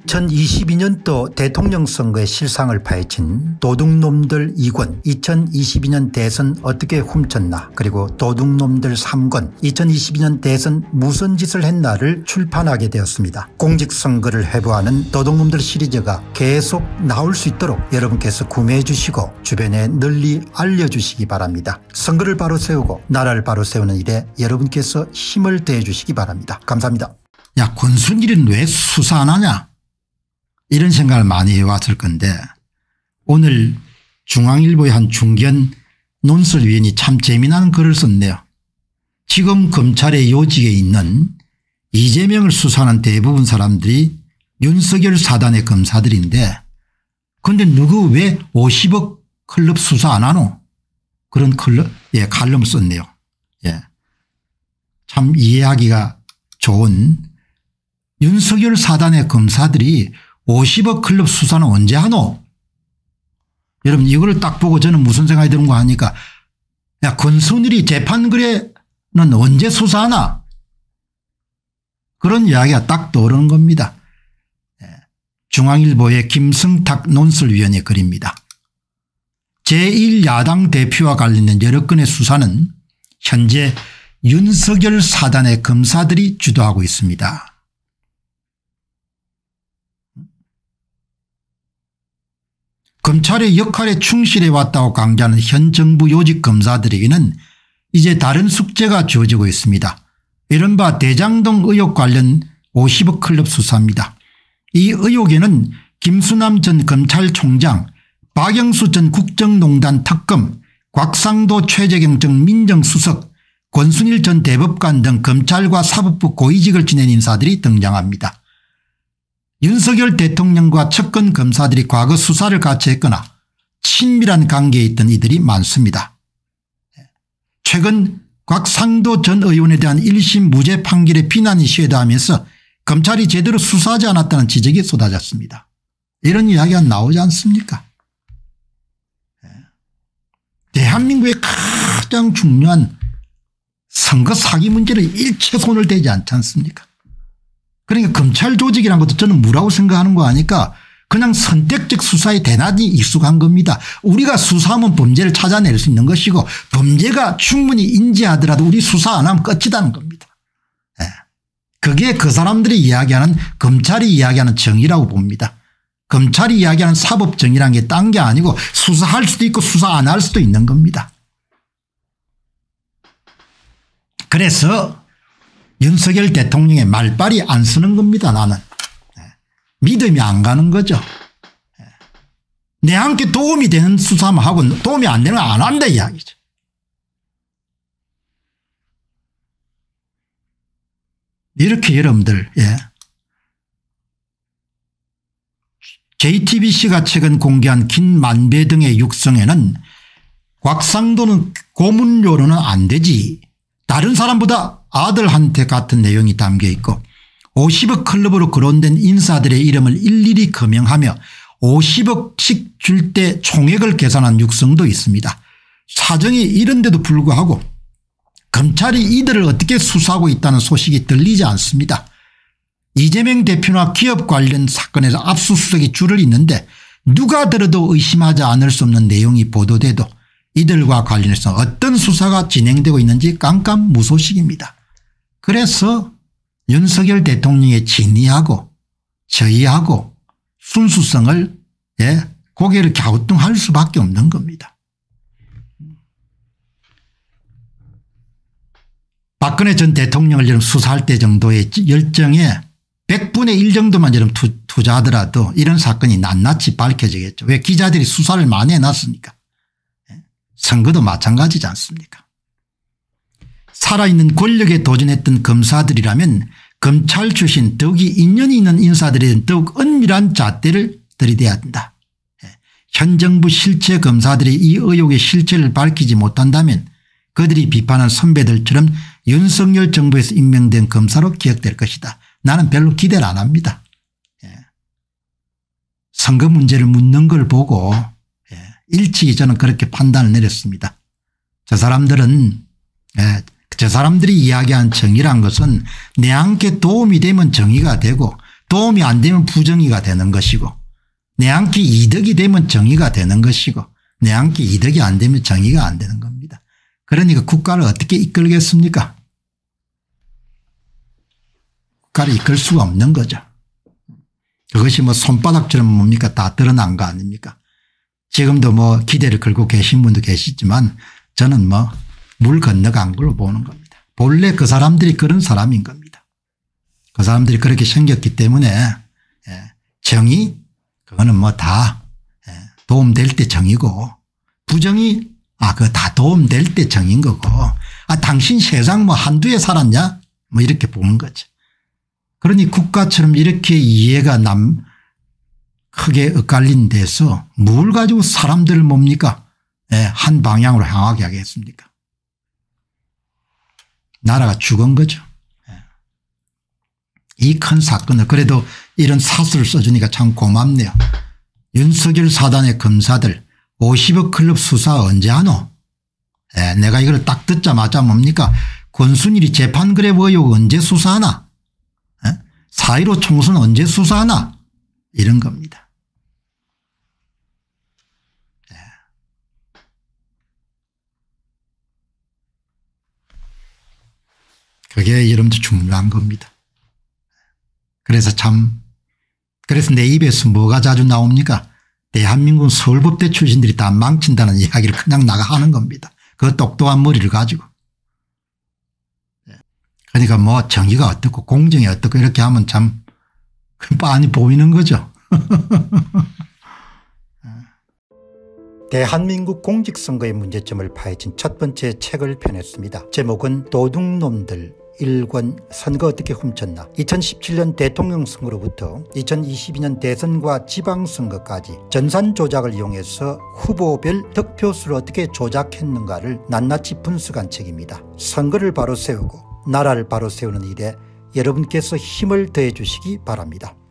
2022년도 대통령 선거의 실상을 파헤친 도둑놈들 2권 2022년 대선 어떻게 훔쳤나 그리고 도둑놈들 3권 2022년 대선 무슨 짓을 했나를 출판하게 되었습니다. 공직선거를 회부하는 도둑놈들 시리즈가 계속 나올 수 있도록 여러분께서 구매해 주시고 주변에 널리 알려주시기 바랍니다. 선거를 바로 세우고 나라를 바로 세우는 일에 여러분께서 힘을 더해 주시기 바랍니다. 감사합니다. 야, 권순일은 왜 수사 안 하냐 이런 생각을 많이 해왔을 건데 오늘 중앙일보의 한 중견 논설위원이 참 재미난 글을 썼네요. 지금 검찰의 요직에 있는 이재명을 수사하는 대부분 사람들이 윤석열 사단의 검사들인데 그런데 누구 왜 50억 클럽 수사 안 하노 그런 칼럼을 썼네요. 예. 참 이해하기가 좋은 윤석열 사단의 검사들이 50억 클럽 수사는 언제 하노? 여러분 이거를 딱 보고 저는 무슨 생각이 드는 거 하니까 야 권순일이 재판거래는 언제 수사하나? 그런 이야기가 딱 떠오르는 겁니다. 중앙일보의 김성탁 논설위원의 글입니다. 제1야당 대표와 관련된 여러 건의 수사는 현재 윤석열 사단의 검사들이 주도하고 있습니다. 검찰의 역할에 충실해 왔다고 강조하는 현 정부 요직 검사들에게는 이제 다른 숙제가 주어지고 있습니다. 이른바 대장동 의혹 관련 50억 클럽 수사입니다. 이 의혹에는 김수남 전 검찰총장, 박영수 전 국정농단 특검, 곽상도 최재경 전 민정수석, 권순일 전 대법관 등 검찰과 사법부 고위직을 지낸 인사들이 등장합니다. 윤석열 대통령과 측근 검사들이 과거 수사를 같이 했거나 친밀한 관계에 있던 이들이 많습니다. 최근 곽상도 전 의원에 대한 1심 무죄 판결에 비난이 쇄도하면서 검찰이 제대로 수사하지 않았다는 지적이 쏟아졌습니다. 이런 이야기가 나오지 않습니까? 대한민국의 가장 중요한 선거 사기 문제를 일체 손을 대지 않지 않습니까? 그러니까 검찰 조직이라는 것도 저는 뭐라고 생각하는 거 아니까 그냥 선택적 수사에 대단히 익숙한 겁니다. 우리가 수사하면 범죄를 찾아낼 수 있는 것이고 범죄가 충분히 인지하더라도 우리 수사 안 하면 끝이라는 겁니다. 그게 그 사람들이 이야기하는 검찰이 이야기하는 정의라고 봅니다. 검찰이 이야기하는 사법정의라는 게 딴 게 아니고 수사할 수도 있고 수사 안 할 수도 있는 겁니다. 그래서 윤석열 대통령의 말빨이 안 쓰는 겁니다. 나는. 믿음이 안 가는 거죠. 내 함께 도움이 되는 수사만 하고 도움이 안 되는 건 안 한다 이야기죠. 이렇게 여러분들 JTBC가 최근 공개한 김만배 등의 육성에는 곽상도는 고문료로는 안 되지 다른 사람보다 아들한테 같은 내용이 담겨 있고 50억 클럽으로 거론된 인사들의 이름을 일일이 거명하며 50억씩 줄 때 총액을 계산한 육성도 있습니다. 사정이 이런데도 불구하고 검찰이 이들을 어떻게 수사하고 있다는 소식이 들리지 않습니다. 이재명 대표나 기업 관련 사건에서 압수수색이 줄을 잇는데 누가 들어도 의심하지 않을 수 없는 내용이 보도돼도 이들과 관련해서 어떤 수사가 진행되고 있는지 깜깜무소식입니다. 그래서 윤석열 대통령의 진위하고 저희하고 순수성을 고개를 갸우뚱할 수밖에 없는 겁니다. 박근혜 전 대통령을 수사할 때 정도의 열정에 100분의 1 정도만 투자하더라도 이런 사건이 낱낱이 밝혀지겠죠. 왜 기자들이 수사를 많이 해놨으니까. 선거도 마찬가지지 않습니까? 살아있는 권력에 도전했던 검사들이라면 검찰 출신 더욱이 인연이 있는 인사들에는 더욱 은밀한 잣대를 들이대야 한다. 현 정부 실체 검사들이 이 의혹의 실체를 밝히지 못한다면 그들이 비판한 선배들처럼 윤석열 정부에서 임명된 검사로 기억될 것이다. 나는 별로 기대를 안 합니다. 선거 문제를 묻는 걸 보고 일찍이 저는 그렇게 판단을 내렸습니다. 저 사람들이 이야기한 정의란 것은 내 함께 도움이 되면 정의가 되고 도움이 안 되면 부정의가 되는 것이고 내한테 이득이 되면 정의가 되는 것이고 내한테 이득이 안 되면 정의가 안 되는 겁니다. 그러니까 국가를 어떻게 이끌겠습니까? 국가를 이끌 수가 없는 거죠. 그것이 뭐 손바닥처럼 뭡니까 다 드러난 거 아닙니까? 지금도 뭐 기대를 걸고 계신 분도 계시지만 저는 뭐 물 건너간 걸로 보는 겁니다. 본래 그 사람들이 그런 사람인 겁니다. 그 사람들이 그렇게 생겼기 때문에 정의 그거는 뭐 다 도움될 때 정의고 부정의 그거 다 도움될 때 정의인 거고 당신 세상 뭐 한두에 살았냐 뭐 이렇게 보는 거죠. 그러니 국가처럼 이렇게 이해가 크게 엇갈린 데서 뭘 가지고 사람들을 뭡니까 한 방향으로 향하게 하겠습니까? 나라가 죽은 거죠. 이 큰 사건을 그래도 이런 사수를 써주니까 참 고맙네요. 윤석열 사단의 검사들 50억 클럽 수사 언제 하노? 내가 이걸 딱 듣자마자 뭡니까 권순일이 재판 그랩 의혹 언제 수사하나? 4.15 총선 언제 수사하나? 이런 겁니다. 그게 여러분들 중요한 겁니다. 그래서 내 입에서 뭐가 자주 나옵니까? 대한민국 서울법대 출신들이 다 망친다는 이야기를 그냥 하는 겁니다. 그 똑똑한 머리를 가지고. 그러니까 뭐 정의가 어떻고 공정이 어떻고 이렇게 하면 참 빤히 보이는 거죠. 대한민국 공직선거의 문제점을 파헤친 첫 번째 책을 펴냈습니다. 제목은 도둑놈들 1권 선거 어떻게 훔쳤나. 2017년 대통령 선거로부터 2022년 대선과 지방선거까지 전산 조작을 이용해서 후보별 득표수를 어떻게 조작했는가를 낱낱이 분석한 책입니다. 선거를 바로 세우고 나라를 바로 세우는 일에 여러분께서 힘을 더해 주시기 바랍니다.